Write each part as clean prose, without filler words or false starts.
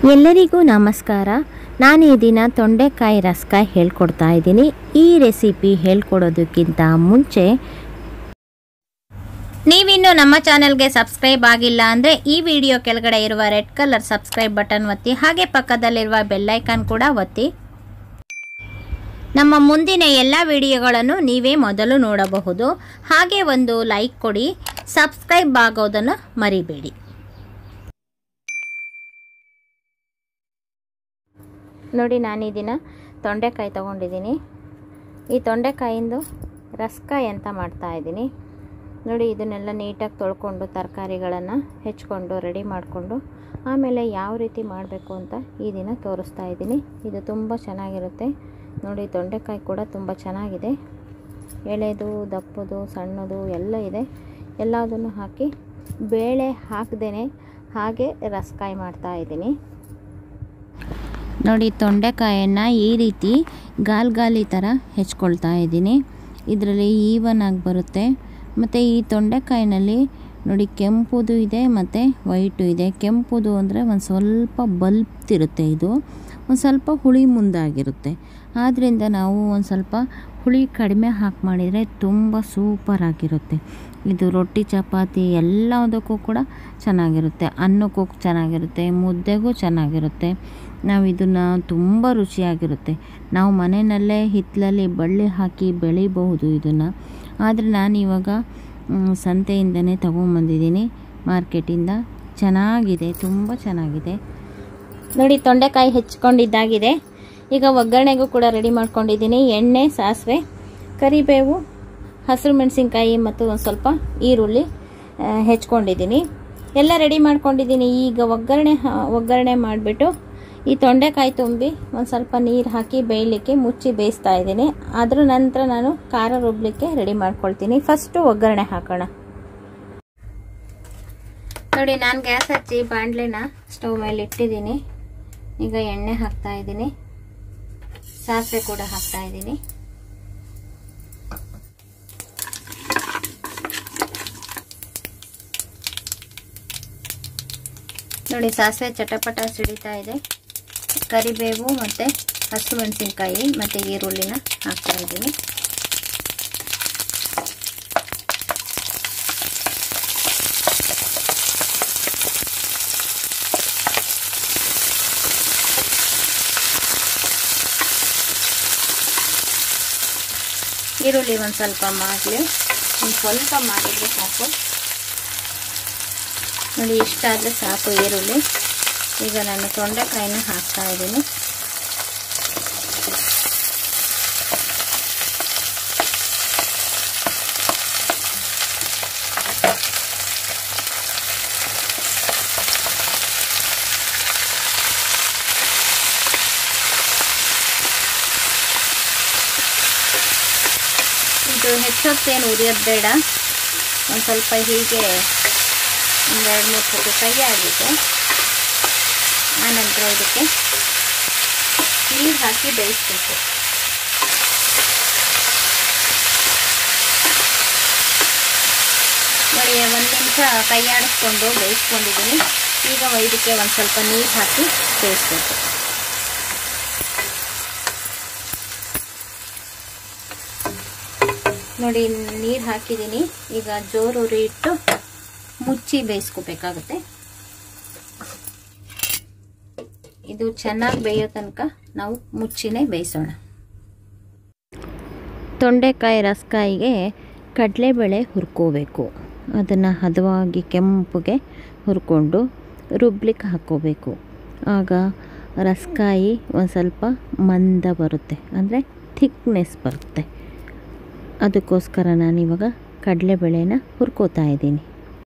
ಎಲ್ಲರಿಗೂ ನಮಸ್ಕಾರ. ನಾನು ಈ ದಿನ ತೊಂಡೆಕಾಯಿ ರಸಕಾಯಿ ಹೇಳ್ಕೊಡ್ತಾ ಇದ್ದೀನಿ. ಈ ರೆಸಿಪಿ ಹೇಳ್ಕೊಡೋದಕ್ಕಿಂತ ಮುಂಚೆ ನೀವಿನ್ನೂ ನಮ್ಮ ಚಾನೆಲ್ಗೆ ಸಬ್ಸ್ಕ್ರೈಬ್ ಆಗಿಲ್ಲ ಅಂದರೆ ಈ ವಿಡಿಯೋ ಕೆಳಗಡೆ ಇರುವ ರೆಡ್ ಕಲರ್ ಸಬ್ಸ್ಕ್ರೈಬ್ ಬಟನ್ ಒತ್ತಿ, ಹಾಗೆ ಪಕ್ಕದಲ್ಲಿರುವ ಬೆಲ್ಲೈಕಾನ್ ಕೂಡ ಒತ್ತಿ. ನಮ್ಮ ಮುಂದಿನ ಎಲ್ಲ ವಿಡಿಯೋಗಳನ್ನು ನೀವೇ ಮೊದಲು ನೋಡಬಹುದು. ಹಾಗೆ ಒಂದು ಲೈಕ್ ಕೊಡಿ, ಸಬ್ಸ್ಕ್ರೈಬ್ ಆಗೋದನ್ನು ಮರಿಬೇಡಿ. ನೋಡಿ, ನಾನು ಈ ದಿನ ತೊಂಡೆಕಾಯಿ ತೊಗೊಂಡಿದ್ದೀನಿ. ಈ ತೊಂಡೆಕಾಯಿಂದು ರಸಕಾಯಿ ಅಂತ ಮಾಡ್ತಾಯಿದ್ದೀನಿ. ನೋಡಿ, ಇದನ್ನೆಲ್ಲ ನೀಟಾಗಿ ತೊಳ್ಕೊಂಡು ತರಕಾರಿಗಳನ್ನು ಹೆಚ್ಕೊಂಡು ರೆಡಿ ಮಾಡಿಕೊಂಡು ಆಮೇಲೆ ಯಾವ ರೀತಿ ಮಾಡಬೇಕು ಅಂತ ಈ ದಿನ ತೋರಿಸ್ತಾ ಇದ್ದೀನಿ. ಇದು ತುಂಬ ಚೆನ್ನಾಗಿರುತ್ತೆ. ನೋಡಿ, ತೊಂಡೆಕಾಯಿ ಕೂಡ ತುಂಬ ಚೆನ್ನಾಗಿದೆ. ಎಳೆದು, ದಪ್ಪದು, ಸಣ್ಣದು ಎಲ್ಲ ಇದೆ. ಎಲ್ಲದನ್ನು ಹಾಕಿ ಬೇಳೆ ಹಾಕದೇನೆ ಹಾಗೆ ರಸಕಾಯಿ ಮಾಡ್ತಾಯಿದ್ದೀನಿ. ನೋಡಿ, ತೊಂಡೆಕಾಯನ್ನು ಈ ರೀತಿ ಗಾಲಿ ಥರ ಹೆಚ್ಕೊಳ್ತಾ ಇದ್ದೀನಿ. ಇದರಲ್ಲಿ ಈವನ್ ಆಗಿ ಬರುತ್ತೆ. ಮತ್ತು ಈ ತೊಂಡೆಕಾಯಿನಲ್ಲಿ ನೋಡಿ, ಕೆಂಪುದು ಇದೆ ಮತ್ತು ವೈಟು ಇದೆ. ಕೆಂಪುದು ಅಂದರೆ ಒಂದು ಸ್ವಲ್ಪ ಬಲ್ತಿರುತ್ತೆ. ಇದು ಒಂದು ಸ್ವಲ್ಪ ಹುಳಿ ಮುಂದಾಗಿರುತ್ತೆ. ಆದ್ದರಿಂದ ನಾವು ಒಂದು ಸ್ವಲ್ಪ ಹುಳಿ ಕಡಿಮೆ ಹಾಕಿ ಮಾಡಿದರೆ ತುಂಬ ಸೂಪರಾಗಿರುತ್ತೆ. ಇದು ರೊಟ್ಟಿ, ಚಪಾತಿ ಎಲ್ಲದಕ್ಕೂ ಕೂಡ ಚೆನ್ನಾಗಿರುತ್ತೆ. ಅನ್ನಕ್ಕೂ ಚೆನ್ನಾಗಿರುತ್ತೆ, ಮುದ್ದೆಗೂ ಚೆನ್ನಾಗಿರುತ್ತೆ. ನಾವು ಇದನ್ನು ತುಂಬ ರುಚಿಯಾಗಿರುತ್ತೆ. ನಾವು ಮನೆಯಲ್ಲೇ ಹಿತ್ತಲಲ್ಲಿ ಬಳ್ಳಿ ಹಾಕಿ ಬೆಳಿಬಹುದು ಇದನ್ನು. ಆದರೆ ನಾನು ಇವಾಗ ಸಂತೆಯಿಂದನೇ ತೊಗೊಂಬಂದಿದ್ದೀನಿ, ಮಾರ್ಕೆಟಿಂದ. ಚೆನ್ನಾಗಿದೆ, ತುಂಬ ಚೆನ್ನಾಗಿದೆ. ನೋಡಿ, ತೊಂಡೆಕಾಯಿ ಹೆಚ್ಕೊಂಡಿದ್ದಾಗಿದೆ. ಈಗ ಒಗ್ಗರಣೆಗೂ ಕೂಡ ರೆಡಿ ಮಾಡ್ಕೊಂಡಿದ್ದೀನಿ. ಎಣ್ಣೆ, ಸಾಸಿವೆ, ಕರಿಬೇವು, ಹಸಿರು ಮೆಣಸಿನ್ಕಾಯಿ ಮತ್ತು ಒಂದು ಸ್ವಲ್ಪ ಈರುಳ್ಳಿ ಹೆಚ್ಕೊಂಡಿದ್ದೀನಿ. ಎಲ್ಲ ರೆಡಿ ಮಾಡ್ಕೊಂಡಿದ್ದೀನಿ. ಈಗ ಒಗ್ಗರಣೆ ಮಾಡಿಬಿಟ್ಟು ಈ ತೊಂಡೆಕಾಯಿ ತುಂಬಿ ಒಂದು ಸ್ವಲ್ಪ ನೀರು ಹಾಕಿ ಬೇಯಲಿಕ್ಕೆ ಮುಚ್ಚಿ ಬೇಯಿಸ್ತಾ ಇದ್ದೀನಿ. ಅದರ ನಂತರ ನಾನು ಖಾರ ರುಬ್ಬಲಿಕ್ಕೆ ರೆಡಿ ಮಾಡ್ಕೊಳ್ತೀನಿ. ಫಸ್ಟು ಒಗ್ಗರಣೆ ಹಾಕೋಣ. ನೋಡಿ, ನಾನು ಗ್ಯಾಸ್ ಹಚ್ಚಿ ಬಾಣಲೆನ ಸ್ಟವ್ ಮೇಲೆ ಇಟ್ಟಿದ್ದೀನಿ. ಈಗ ಎಣ್ಣೆ ಹಾಕ್ತಾ ಇದ್ದೀನಿ, ಸಾಸಿವೆ ಕೂಡ ಹಾಕ್ತಾ ಇದ್ದೀನಿ. ನೋಡಿ, ಸಾಸಿವೆ ಚಟಪಟ ಸಿಡಿತಾ ಇದೆ. ಕರಿಬೇವು ಮತ್ತು ಹಸಿರು ಮೆಣಸಿನ್ಕಾಯಿ ಮತ್ತು ಈರುಳ್ಳಿನ ಹಾಕ್ತಾ ಇದ್ದೀನಿ. ಈರುಳ್ಳಿ ಒಂದು ಸ್ವಲ್ಪ ಮಾಡಲಿ, ಒಂದು ಸ್ವಲ್ಪ ಮಾಡಿದ್ರೆ ಸಾಕು. ನೋಡಿ, ಇಷ್ಟ ಆದರೆ ಸಾಕು ಈರುಳ್ಳಿ. ಈಗ ನಾನು ತೊಂಡೆಕಾಯಿನ ಹಾಕ್ತಾ ಇದ್ದೀನಿ. ಇದು ಹೆಚ್ಚೊತ್ತೇನು ಉರಿಯೋದು ಬೇಡ. ಒಂದು ಸ್ವಲ್ಪ ಹೀಗೆ ಒಂದು 2-3 ಸತಿ ಕೈ ಆಗಿದೆ. ಆನಂತರ ಇದಕ್ಕೆ ನೀರು ಹಾಕಿ ಬೇಯಿಸ್ಬೇಕು. ನೋಡಿ, 1 ನಿಮಿಷ ಕೈ ಆಡಿಸ್ಕೊಂಡು ಬೇಯಿಸ್ಕೊಂಡಿದ್ದೀನಿ. ಈಗ ಇದಕ್ಕೆ ಒಂದು ಸ್ವಲ್ಪ ನೀರು ಹಾಕಿ ಬೇಯಿಸ್ಬೇಕು. ನೋಡಿ, ನೀರು ಹಾಕಿದ್ದೀನಿ. ಈಗ ಜೋರು ಉರಿ ಇಟ್ಟು ಮುಚ್ಚಿ ಬೇಯಿಸ್ಕೋಬೇಕಾಗುತ್ತೆ. ಇದು ಚೆನ್ನಾಗಿ ಬೇಯೋ ತನಕ ನಾವು ಮುಚ್ಚಿನೇ ಬೇಯಿಸೋಣ. ತೊಂಡೆಕಾಯಿ ರಸಕಾಯಿಗೆ ಕಡಲೆಬೇಳೆ ಹುರ್ಕೋಬೇಕು. ಅದನ್ನು ಹದವಾಗಿ ಕೆಂಪುಗೆ ಹುರ್ಕೊಂಡು ರುಬ್ಲಿಕ್ಕೆ ಹಾಕ್ಕೋಬೇಕು. ಆಗ ರಸಕಾಯಿ ಒಂದು ಸ್ವಲ್ಪ ಮಂದ ಬರುತ್ತೆ, ಅಂದರೆ ಥಿಕ್ನೆಸ್ ಬರುತ್ತೆ. ಅದಕ್ಕೋಸ್ಕರ ನಾನಿವಾಗ ಕಡಲೆಬೇಳೆನ ಹುರ್ಕೋತಾ ಇದ್ದೀನಿ.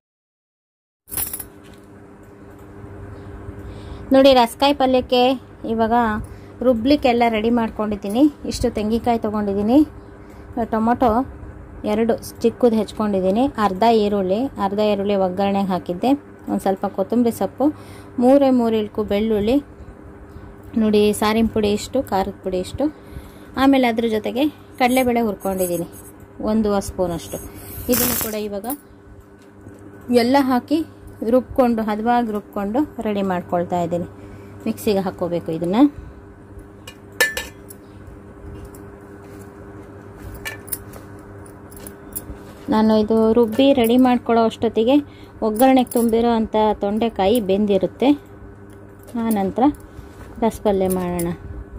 ನೋಡಿ, ರಸಕಾಯಿ ಪಲ್ಯಕ್ಕೆ ಇವಾಗ ರುಬ್ಲಿಕ್ಕೆಲ್ಲ ರೆಡಿ ಮಾಡ್ಕೊಂಡಿದ್ದೀನಿ. ಇಷ್ಟು ತೆಂಗಿನಕಾಯಿ ತೊಗೊಂಡಿದ್ದೀನಿ, ಟೊಮೊಟೊ 2 ಚಿಕ್ಕದು ಹೆಚ್ಕೊಂಡಿದ್ದೀನಿ, ಅರ್ಧ ಈರುಳ್ಳಿ ಒಗ್ಗರಣೆಗೆ ಹಾಕಿದ್ದೆ, ಒಂದು ಸ್ವಲ್ಪ ಕೊತ್ತಂಬರಿ ಸೊಪ್ಪು, 3 ಇಳ್ಕು ಬೆಳ್ಳುಳ್ಳಿ. ನೋಡಿ, ಸಾರಿನ ಪುಡಿ ಇಷ್ಟು, ಖಾರದ ಪುಡಿ ಇಷ್ಟು. ಆಮೇಲೆ ಅದ್ರ ಜೊತೆಗೆ ಕಡಲೆಬೇಳೆ ಹುರ್ಕೊಂಡಿದ್ದೀನಿ 1 ಸ್ಪೂನಷ್ಟು. ಇದನ್ನು ಕೂಡ ಇವಾಗ ಎಲ್ಲ ಹಾಕಿ ರುಬ್ಕೊಂಡು ಹದವಾಗಿ ರುಬ್ಕೊಂಡು ರೆಡಿ ಮಾಡ್ಕೊಳ್ತಾ ಇದ್ದೀನಿ. ಮಿಕ್ಸಿಗೆ ಹಾಕ್ಕೋಬೇಕು ಇದನ್ನು. ನಾನು ಇದು ರುಬ್ಬಿ ರೆಡಿ ಮಾಡ್ಕೊಳ್ಳೋ ಅಷ್ಟೊತ್ತಿಗೆ ಒಗ್ಗರಣೆಗೆ ತುಂಬಿರೋ ಅಂಥ ತೊಂಡೆಕಾಯಿ ಬೆಂದಿರುತ್ತೆ. ಆನಂತರ ರಸಪಲ್ಯ ಮಾಡೋಣ.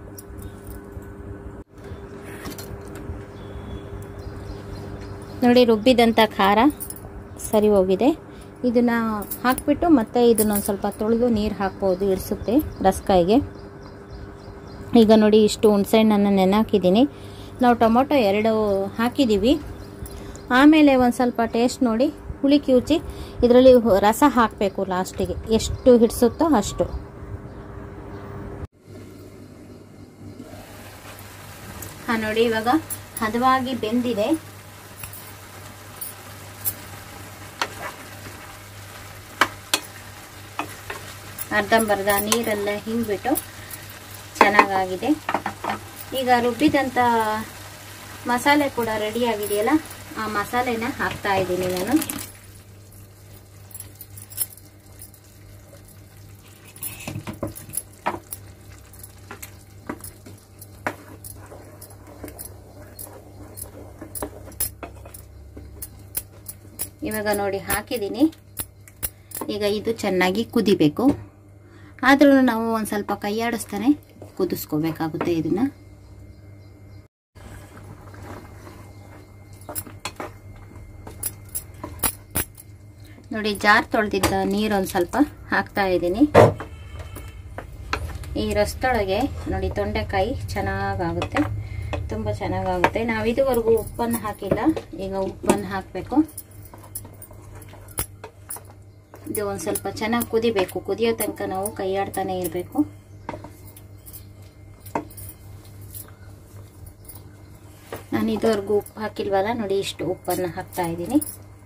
ನೋಡಿ, ರುಬ್ಬಿದಂಥ ಖಾರ ಸರಿ ಹೋಗಿದೆ. ಇದನ್ನು ಹಾಕಿಬಿಟ್ಟು ಮತ್ತೆ ಇದನ್ನೊಂದು ಸ್ವಲ್ಪ ತೊಳೆದು ನೀರು ಹಾಕ್ಬೋದು, ಇಳಿಸುತ್ತೆ ರಸಕಾಯಿಗೆ. ಈಗ ನೋಡಿ, ಇಷ್ಟು ಹುಣಸೆಹಣ್ಣನ್ನು ನೆನೆಹಾಕಿದ್ದೀನಿ. ನಾವು ಟೊಮೊಟೊ 2 ಹಾಕಿದ್ದೀವಿ. ಆಮೇಲೆ ಒಂದು ಸ್ವಲ್ಪ ಟೇಸ್ಟ್ ನೋಡಿ ಹುಳಿ ಕಿವುಚಿ ಇದರಲ್ಲಿ ರಸ ಹಾಕಬೇಕು ಲಾಸ್ಟಿಗೆ, ಎಷ್ಟು ಹಿಡಿಸುತ್ತೋ ಅಷ್ಟು. ನೋಡಿ, ಇವಾಗ ಹದವಾಗಿ ಬೆಂದಿದೆ. ಅರ್ಧಂಬರ್ಧ ನೀರೆಲ್ಲ ಹಿಂಗಿಬಿಟ್ಟು ಚೆನ್ನಾಗಾಗಿದೆ. ಈಗ ರುಬ್ಬಿದಂಥ ಮಸಾಲೆ ಕೂಡ ರೆಡಿ ಆಗಿದೆಯಲ್ಲ, ಆ ಮಸಾಲೆನ ಹಾಕ್ತಾ ಇದ್ದೀನಿ ನಾನು. ಇವಾಗ ನೋಡಿ ಹಾಕಿದ್ದೀನಿ. ಈಗ ಇದು ಚೆನ್ನಾಗಿ ಕುದಿಬೇಕು. ಆದ್ರೂ ನಾವು ಒಂದು ಸ್ವಲ್ಪ ಕೈಯಾಡಿಸ್ತಾನೆ ಕುದಿಸ್ಕೋಬೇಕಾಗುತ್ತೆ ಇದನ್ನ. ನೋಡಿ, ಜಾರ್ ತೊಳೆದಿದ್ದ ನೀರೊಂದು ಸ್ವಲ್ಪ ಹಾಕ್ತಾ ಇದ್ದೀನಿ. ಈ ರಸದೊಳಗೆ ನೋಡಿ ತೊಂಡೆಕಾಯಿ ಚೆನ್ನಾಗಾಗುತ್ತೆ, ತುಂಬ ಚೆನ್ನಾಗಾಗುತ್ತೆ. ನಾವು ಇದುವರೆಗೂ ಉಪ್ಪನ್ನು ಹಾಕಿಲ್ಲ, ಈಗ ಉಪ್ಪನ್ನು ಹಾಕಬೇಕು. ಇದು ಒಂದು ಸ್ವಲ್ಪ ಚೆನ್ನಾಗಿ ಕುದಿಬೇಕು. ಕುದಿಯೋ ತನಕ ನಾವು ಕೈಯಾಡ್ತಾನೆ ಇರಬೇಕು. ನಾನು ಇದುವರೆಗೂ ಉಪ್ಪು ಹಾಕಿಲ್ವಲ್ಲ, ನೋಡಿ ಇಷ್ಟು ಉಪ್ಪನ್ನು ಹಾಕ್ತಾ ಇದ್ದೀನಿ.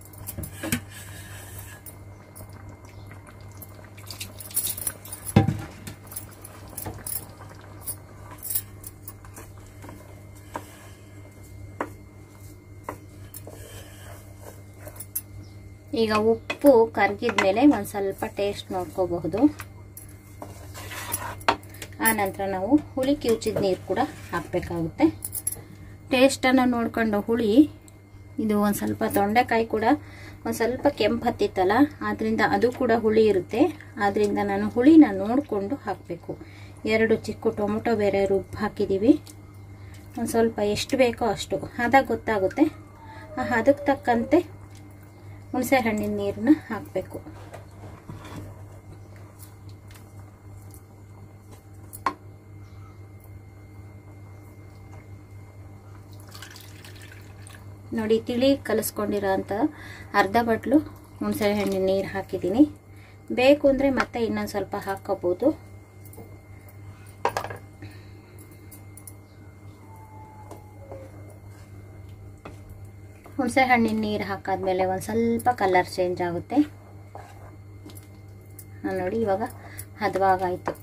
ಈಗ ಉಪ್ಪು ಕರಗಿದ್ಮೇಲೆ ಒಂದು ಸ್ವಲ್ಪ ಟೇಸ್ಟ್ ನೋಡ್ಕೋಬಹುದು. ಆನಂತರ ನಾವು ಹುಳಿ ಕಿವುಚಿದ ನೀರು ಕೂಡ ಹಾಕಬೇಕಾಗುತ್ತೆ. ಟೇಸ್ಟನ್ನು ನೋಡ್ಕೊಂಡು ಹುಳಿ, ಇದು ಒಂದು ಸ್ವಲ್ಪ ತೊಂಡೆಕಾಯಿ ಕೂಡ ಒಂದು ಸ್ವಲ್ಪ ಕೆಂಪು ಹತ್ತಿತ್ತಲ್ಲ, ಆದ್ದರಿಂದ ಅದು ಕೂಡ ಹುಳಿ ಇರುತ್ತೆ. ಆದ್ದರಿಂದ ನಾನು ಹುಳಿನ ನೋಡಿಕೊಂಡು ಹಾಕಬೇಕು. 2 ಚಿಕ್ಕ ಟೊಮೊಟೊ ಬೇರೆ ರುಬ್ಬಿ ಹಾಕಿದ್ದೀವಿ. ಒಂದು ಸ್ವಲ್ಪ ಎಷ್ಟು ಬೇಕೋ ಅಷ್ಟು ಹದ ಗೊತ್ತಾಗುತ್ತೆ. ಆ ಹದಕ್ಕೆ ತಕ್ಕಂತೆ ಹುಣಸೆ ಹಣ್ಣಿನ ನೀರನ್ನ ಹಾಕಬೇಕು. ನೋಡಿ, ತಿಳಿ ಕಲಿಸ್ಕೊಂಡಿರೋ ಅಂಥ ಅರ್ಧ ಬಟ್ಲು ಹುಣಸೆ ಹಣ್ಣಿನ ನೀರು ಹಾಕಿದ್ದೀನಿ. ಬೇಕು ಅಂದರೆ ಮತ್ತೆ ಇನ್ನೊಂದು ಸ್ವಲ್ಪ ಹಾಕೋಬೋದು. ಹುಣಸೆ ಹಣ್ಣಿನ ನೀರು ಹಾಕಾದ್ಮೇಲೆ ಒಂದು ಸ್ವಲ್ಪ ಕಲರ್ ಚೇಂಜ್ ಆಗುತ್ತೆ. ನೋಡಿ, ಇವಾಗ ಹದವಾಗಾಯಿತು.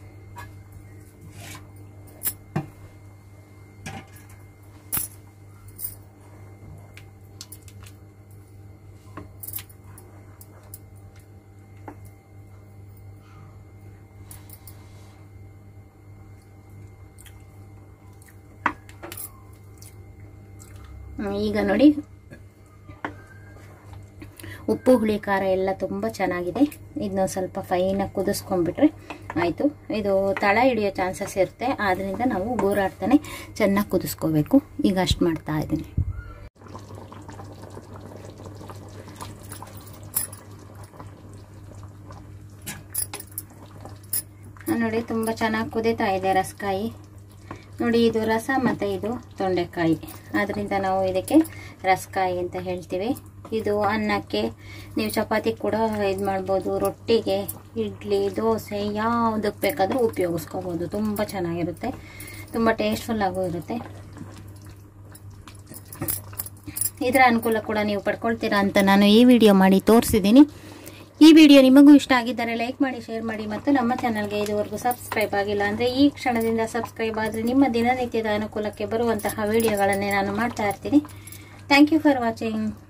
ಈಗ ನೋಡಿ, ಉಪ್ಪು ಹುಳಿ ಖಾರ ಎಲ್ಲ ತುಂಬ ಚೆನ್ನಾಗಿದೆ. ಇದನ್ನ ಸ್ವಲ್ಪ ಫೈನಾಗಿ ಕುದಿಸ್ಕೊಂಡ್ಬಿಟ್ರೆ ಆಯಿತು. ಇದು ತಳ ಹಿಡಿಯೋ ಚಾನ್ಸಸ್ ಇರುತ್ತೆ, ಆದ್ದರಿಂದ ನಾವು ಗೋರಾಡ್ತಾನೆ ಚೆನ್ನಾಗಿ ಕುದಿಸ್ಕೋಬೇಕು. ಈಗ ಅಷ್ಟು ಮಾಡ್ತಾ ಇದ್ದೀನಿ. ನೋಡಿ, ತುಂಬ ಚೆನ್ನಾಗಿ ಕುದೀತಾ ಇದೆ ರಸಕಾಯಿ. ನೋಡಿ, ಇದು ರಸ ಮತ್ತು ಇದು ತೊಂಡೆಕಾಯಿ, ಆದ್ದರಿಂದ ನಾವು ಇದಕ್ಕೆ ರಸಕಾಯಿ ಅಂತ ಹೇಳ್ತೀವಿ. ಇದು ಅನ್ನಕ್ಕೆ, ನೀವು ಚಪಾತಿ ಕೂಡ ಇದು ಮಾಡ್ಬೋದು, ರೊಟ್ಟಿಗೆ, ಇಡ್ಲಿ, ದೋಸೆ ಯಾವುದಕ್ಕೆ ಬೇಕಾದರೂ ಉಪಯೋಗಿಸ್ಕೋಬೋದು. ತುಂಬ ಚೆನ್ನಾಗಿರುತ್ತೆ, ತುಂಬ ಟೇಸ್ಟ್ಫುಲ್ಲಾಗೂ ಇರುತ್ತೆ. ಇದರ ಅನುಕೂಲ ಕೂಡ ನೀವು ಪಡ್ಕೊಳ್ತೀರಾ ಅಂತ ನಾನು ಈ ವಿಡಿಯೋ ಮಾಡಿ ತೋರಿಸಿದ್ದೀನಿ. ಈ ವಿಡಿಯೋ ನಿಮಗೂ ಇಷ್ಟ ಆಗಿದ್ದರೆ ಲೈಕ್ ಮಾಡಿ, ಶೇರ್ ಮಾಡಿ ಮತ್ತು ನಮ್ಮ ಚಾನಲ್ಗೆ ಇದುವರೆಗೂ ಸಬ್ಸ್ಕ್ರೈಬ್ ಆಗಿಲ್ಲ ಅಂದರೆ ಈ ಕ್ಷಣದಿಂದ ಸಬ್ಸ್ಕ್ರೈಬ್ ಆದರೆ ನಿಮ್ಮ ದಿನನಿತ್ಯದ ಅನುಕೂಲಕ್ಕೆ ಬರುವಂತಹ ವಿಡಿಯೋಗಳನ್ನೇ ನಾನು ಮಾಡ್ತಾ ಇರ್ತೀನಿ. Thank you for watching.